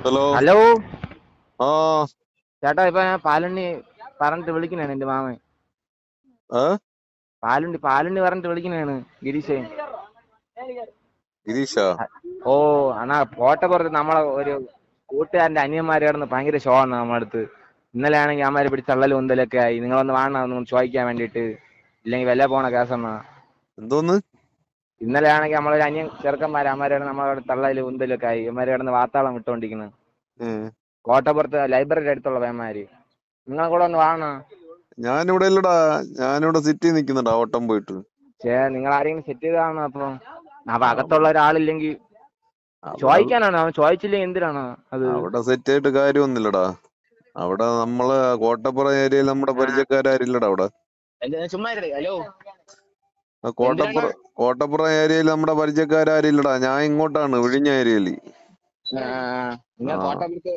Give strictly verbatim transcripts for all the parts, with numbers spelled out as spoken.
Hello. Hello ആ ചേട്ടാ, ഇപ്പൊ ഞാൻ പാലുണ്ണി പറഞ്ഞിട്ട് വിളിക്കണേണ് എന്റെ മാമൻ. ഏ പാലുണ്ണി പാലുണ്ണി പറഞ്ഞിട്ട് വിളിക്കണേണ് ഗിരീഷേ. ഗിരീഷാ? ഓ അണ്ണാ, കോട്ടപ്പുറത്ത് നമ്മളെ ഒരു കൂട്ടുകാരന്റെ അനിയന്മാര് കിടന്ന് ഭയങ്കര ഷോ ആണ് നമ്മുടെ അടുത്ത്. ഇന്നലെ ആണെങ്കിൽ അമ്മമാര് പിടിച്ച് തള്ളലും ഉന്തലൊക്കെ ആയി. നിങ്ങളൊന്ന് വാണ ഒന്ന് ചോദിക്കാൻ വേണ്ടിട്ട്, ഇല്ലെങ്കിൽ വില പോണ കേസണ്ണ. എന്തോന്ന്? ഇന്നലെ ആണെങ്കിൽ നമ്മളൊരു അനിയൻ ചെറുക്കന്മാര് അമ്മമാര് നമ്മളവിടെ തള്ളലും ഉന്തലൊക്കെ ആയി. ഇവന്മാര് കിടന്ന് വാർത്താളം വിട്ടോണ്ടിരിക്കുന്നു കോട്ടപ്പുറത്ത് ലൈബ്രറി അടുത്തുള്ള പയ്യന്മാര്. നിങ്ങളെ കൂടെ ഒന്ന് വാണ. ഞാനിവിടെ ഇല്ലടാ, ഞാനിവിടെ സിറ്റി നിക്കുന്നുണ്ടാ ഓട്ടം പോയിട്ട്. ചേ നിങ്ങൾ ആരെങ്കിലും സെറ്റ് ചെയ്താണോ? അപ്പൊ അപ്പൊ അകത്തുള്ള ഒരാളില്ലെങ്കിൽ അവിടെ ചോദിക്കാനാണോ? അവൻ ചോദിച്ചില്ലെങ്കിൽ എന്തിനാണോ അത്? അവിടെ സെറ്റ് ആയിട്ട് കാര്യമൊന്നുമില്ലടാ. അവിടെ നമ്മള് കോട്ടപ്പുറം ഏരിയയിൽ നമ്മുടെ പരിചയക്കാരില്ലടാ അവിടെ. ചുമ്മാ ഹലോ ആ കോട്ടപ്പുറം കോട്ടപ്പുറം ഏരിയയിൽ നമ്മുടെ പരിചയക്കാരില്ലടാ. ഞാൻ ഇങ്ങോട്ടാണ്, വിഴിഞ്ഞ ഏരിയയില്. നിങ്ങൾ കോട്ടപ്പുറത്ത്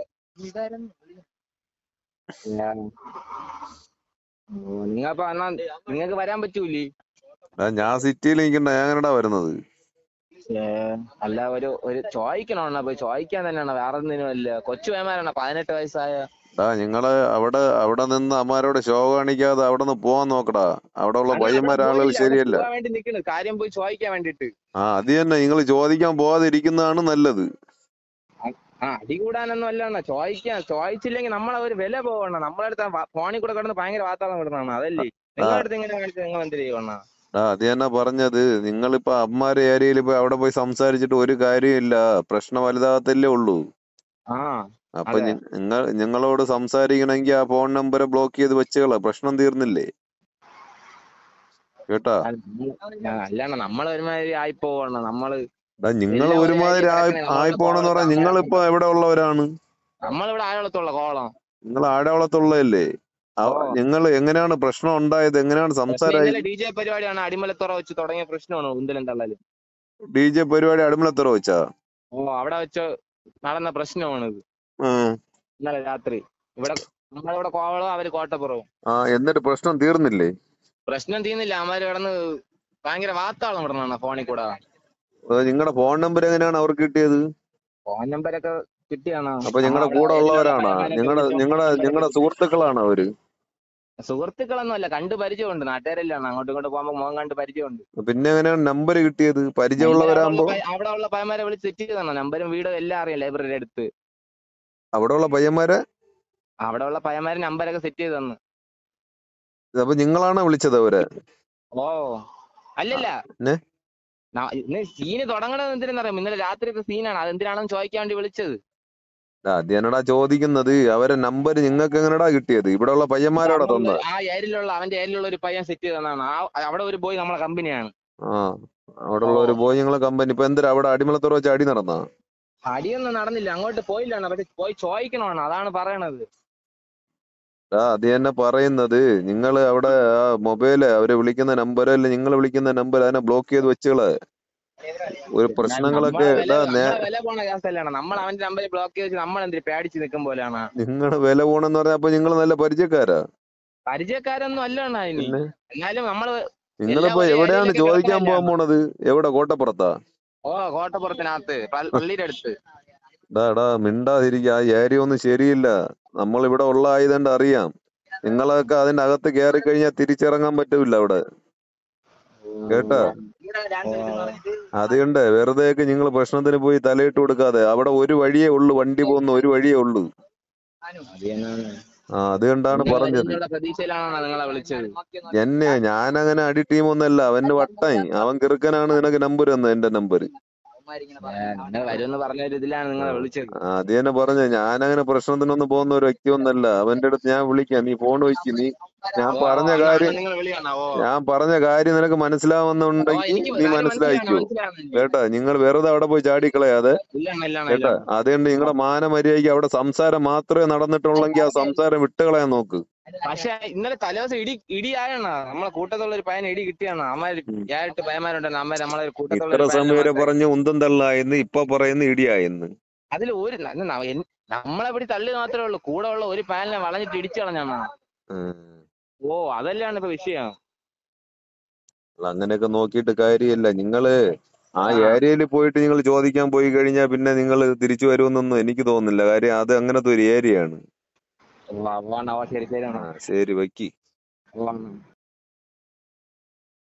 നിങ്ങപ്പോ എന്നാ നിങ്ങൾക്ക് വരാൻ പറ്റൂലേ? ഞാൻ സിറ്റിയിൽ നിൽക്കണ്ട, ഞാൻ എങ്ങനെടാ വരുന്നത്? അല്ല, ഒരു ഒരു ചോദിക്കണോ? പോയി ചോദിക്കാൻ തന്നെയാണ്, വേറെ ഒന്നിനും അല്ല. കൊച്ചു വേമാരാണ്, പതിനെട്ട് വയസ്സായ. ഡാ നിങ്ങള് അവിടെ അവിടെ നിന്ന് അമ്മാരോട് ഷോ കാണിക്കാതെ അവിടെ നിന്ന് പോവാൻ നോക്കടാ. അവിടെ ഉള്ള പയ്യന്മാരാളുകൾ ശരിയല്ല. വേണ്ടി നിൽക്കുന്നു, കാര്യം പോയി ചോദിക്കാൻ വേണ്ടിട്ട്. ആ അത് തന്നെ, നിങ്ങൾ ചോദിക്കാൻ പോവാതെ ഇരിക്കുന്നതാണ് നല്ലത്. ആ അടി കൂടാനൊന്നും അല്ല, ചോദിക്കാൻ ചോദിച്ചില്ലെങ്കിൽ നമ്മളെ ഒരു വില പോവണം. നമ്മളടുത്ത് ഫോണിൽ കൂടെ കിടന്ന് ഭയങ്കര വാർത്താളം വിടുന്നതാണ്. അതല്ലേ നിങ്ങളടുത്ത് ഇങ്ങനെ കാണിച്ച് നിങ്ങൾ എന്ത് ചെയ്യണം? ആ അത് തന്നെ പറഞ്ഞത്. നിങ്ങളിപ്പോ അമ്മാരെ ഏരിയയിൽ ഇപ്പൊ അവിടെ പോയി സംസാരിച്ചിട്ട് ഒരു കാര്യമില്ല. പ്രശ്നം വലുതാകത്തല്ലേ ഉള്ളൂ. അപ്പൊ നിങ്ങൾ നിങ്ങളോട് സംസാരിക്കണമെങ്കിൽ ആ ഫോൺ നമ്പർ ബ്ലോക്ക് ചെയ്ത് വെച്ചുകള, പ്രശ്നം തീർന്നില്ലേ? കേട്ടാ? അല്ലാണ്ട് നമ്മള് ഒരുമാതിരി ആയി പോവണം. നമ്മള് നിങ്ങൾ ഒരുമാതിരി ആയി പോണെന്ന് പറഞ്ഞാൽ നിങ്ങളിപ്പോ എവിടെ ഉള്ളവരാണ്? നമ്മളിവിടെ ആഴവളത്തുള്ള കോളം. നിങ്ങൾ ആഴവളത്തുള്ളതല്ലേ? നിങ്ങൾ എങ്ങനെയാണ് പ്രശ്നം ഉണ്ടായത്? എങ്ങനെയാണ് സംസാരം? ഡി ജെ പരിപാടിയാണ്, അടിമലത്തുറ വെച്ച് തുടങ്ങിയ പ്രശ്നമാണ് ഉന്തലും തള്ളലും. ഡി ജെ പരിപാടി അടിമലത്തുറ വെച്ചാ? ഓ, അവിടെ വെച്ച് നടന്ന പ്രശ്നമാണ് ഇത്. ഇന്നലെ രാത്രി ഇവിടെ നമ്മളിവിടെ കോവളവും അവര് കോട്ടപ്പുറവും. ആ എന്നിട്ട് പ്രശ്നം തീർന്നില്ലേ? പ്രശ്നം തീർന്നില്ല. അവന്മാര് കിടന്ന് ഭയങ്കര വാർത്താളം വിടണ ഫോണിൽ കൂടെ. നിങ്ങളുടെ ഫോൺ നമ്പർ എങ്ങനെയാണ് അവർക്ക് കിട്ടിയത്? ഫോൺ നമ്പരൊക്കെ കിട്ടിയാണോ? അപ്പൊ നിങ്ങളുടെ കൂടെ ഉള്ളവരാണോ? നിങ്ങളുടെ നിങ്ങളുടെ നിങ്ങളുടെ സുഹൃത്തുക്കളാണോ അവര്? സുഹൃത്തുക്കളൊന്നും അല്ല, കണ്ടു പരിചയമുണ്ട്. നാട്ടുകാരെല്ലാം അങ്ങോട്ടും ഇങ്ങോട്ട് പോകുമ്പോ മോൻ കണ്ട് പരിചയമുണ്ട്. പിന്നെ എങ്ങനെയാണ് നമ്പർ കിട്ടിയത്? പരിചയമുള്ളവരാകുമ്പോ അവിടെ ഉള്ള പയ്യന്മാരെ വിളിച്ച് സെറ്റ് ചെയ്തതാണോ? നമ്പരും വീടും എല്ലാം അറിയാം, ലൈബ്രറി അടുത്ത്. അവിടെ ഉള്ള പയ്യന്മാരെ അവിടെ ഉള്ള പയ്യന്മാരെ നമ്പരൊക്കെ സെറ്റ് ചെയ്ത് തന്നു. അപ്പൊ നിങ്ങളാണോ വിളിച്ചത് അവരെ? ഓ അല്ലല്ല, ഇന്ന് സീന് തുടങ്ങണത് എന്തിനാണെന്നറിയാം? ഇന്നലെ രാത്രിത്തെ സീനാണ്. അതെന്തിനാണെന്ന് ചോദിക്കാൻ വേണ്ടി വിളിച്ചത്. അത് എന്നടാ ചോദിക്കുന്നത്. അവരെ നമ്പർ നിങ്ങൾക്ക് എങ്ങനെടാ കിട്ടിയത്? ഇവിടെ ഉള്ള പയ്യന്മാരോടെ തന്ന? ആ ഏരിയയിലുള്ള അവന്റെ ഏരിയയിലുള്ള ഒരു പയ്യൻ സെറ്റ് ചെയ്തതാണ്. ആ അവിടെ ഒരു ബോയ് നമ്മളെ കമ്പനിയാണ്. ആ അവിടെ ഉള്ള ഒരു ബോയ് നിങ്ങളെ കമ്പനി. ഇപ്പൊ എന്തിനാ അവിടെ അടിമലത്തുറ വെച്ച് അടി നടന്ന? അടിയൊന്നും നടന്നില്ല, അങ്ങോട്ട് പോയില്ലാണ്. പക്ഷെ പോയി ചോദിക്കണമാണ്, അതാണ് പറയണത്. ആ അത് തന്നെ പറയുന്നത്. നിങ്ങൾ അവിടെ ആ മൊബൈല് അവരെ വിളിക്കുന്ന നമ്പർ അല്ല, നിങ്ങൾ വിളിക്കുന്ന നമ്പർ അതിനെ ബ്ലോക്ക് ചെയ്ത് വെച്ചുകള്. ഒരു പ്രശ്നങ്ങളൊക്കെ വില പോണ കേസല്ലാണ്. നമ്മൾ അവന്റെ നമ്പർ ബ്ലോക്ക് ചെയ്ത് നമ്മൾ എന്തിനാ പേടിച്ച് നിൽക്കും പോലെയാണ്. നിങ്ങളുടെ വില പോണെന്ന് പറഞ്ഞാൽ അപ്പൊ നിങ്ങൾ നല്ല പരിചയക്കാരാ? പരിചയക്കാരൊന്നും അല്ലാണ്. എന്നാലും നമ്മള് നിങ്ങളിപ്പോ എവിടെയാണ് ചോദിക്കാൻ പോകാൻ പോണത്? എവിടെ? കോട്ടപ്പുറത്താ? ഓ, കോട്ടപ്പുറത്തിനകത്ത് പള്ളിയുടെ അടുത്ത്. ഡാടാ മിണ്ടാതിരിക്കുക, ആ ഏരിയ ഒന്നും ശരിയില്ല. നമ്മൾ ഇവിടെ ഉള്ള ആയതുകൊണ്ട് അറിയാം. നിങ്ങളൊക്കെ അതിന്റെ അകത്ത് കയറി കഴിഞ്ഞാൽ തിരിച്ചിറങ്ങാൻ പറ്റൂല അവിടെ, കേട്ടാ? അതുകൊണ്ട് വെറുതെയൊക്കെ നിങ്ങൾ പ്രശ്നത്തിന് പോയി തലയിട്ട് കൊടുക്കാതെ. അവിടെ ഒരു വഴിയേ ഉള്ളു, വണ്ടി പോകുന്ന ഒരു വഴിയേ ഉള്ളു. ആ അതുകൊണ്ടാണ് പറഞ്ഞത്. എന്നെ ഞാനങ്ങനെ അടി ടീമൊന്നല്ല. അവന്റെ വട്ടായി, അവൻ കിറുക്കനാണ് നിനക്ക് നമ്പർ തന്നത്, എന്റെ നമ്പർ. അത് തന്നെ പറഞ്ഞ, ഞാനങ്ങനെ പ്രശ്നത്തിനൊന്നും പോകുന്ന ഒരു വ്യക്തിയൊന്നല്ല. അവന്റെ അടുത്ത് ഞാൻ വിളിക്കാം, നീ ഫോൺ വയ്ക്ക്. നീ ഞാൻ പറഞ്ഞ കാര്യം ഞാൻ പറഞ്ഞ കാര്യം നിനക്ക് മനസ്സിലാവുന്നുണ്ടെങ്കിൽ നീ മനസ്സിലാക്കിയോ, കേട്ടാ? നിങ്ങൾ വെറുതെ അവിടെ പോയി ചാടിക്കളയാതെ, കേട്ടാ? അതുകൊണ്ട് നിങ്ങളുടെ മാനമര്യാദയ്ക്ക് അവിടെ സംസാരം മാത്രമേ നടന്നിട്ടുള്ളെങ്കിൽ ആ സംസാരം വിട്ടുകളയാൻ നോക്ക്. പക്ഷെ ഇന്നലെ തലേദിവസം ഇടി ഇടിയായണ നമ്മളെ കൂട്ടത്തുള്ള ഒരു പയ്യന് ഇടി കിട്ടിയാണ്. അമ്മ ഏഴെട്ട് പയ്യന്മാരുണ്ട്. അമ്മ നമ്മളെ കൂട്ടത്തുള്ള ഇത്ര സമയം വരെ പറഞ്ഞു ഉന്തം തള്ളായെന്ന്, ഇപ്പൊ പറയുന്നു ഇടിയായെന്ന്. അതിൽ ഒരു നമ്മളെ പിടി തള്ളി മാത്രമേ ഉള്ളൂ. കൂടെ ഉള്ള ഒരു പാനലിനെ വളഞ്ഞിട്ട് ഇടിച്ചു കളഞ്ഞാണ്. ഓ അതല്ലാണ് ഇപ്പൊ വിഷയം. അങ്ങനെയൊക്കെ നോക്കിയിട്ട് കാര്യമില്ല. നിങ്ങള് ആ ആ ഏരിയയിൽ പോയിട്ട് നിങ്ങൾ ചോദിക്കാൻ പോയി കഴിഞ്ഞാൽ പിന്നെ നിങ്ങൾ തിരിച്ചു വരുമെന്നൊന്നും എനിക്ക് തോന്നുന്നില്ല. കാര്യം അത് അങ്ങനത്തെ ഒരു ഏരിയ ആണ്. അള്ളാ, അള്ളാ, ശരി ശരി ആ ശരി, വയ്ക്കി. അണ്ണാ.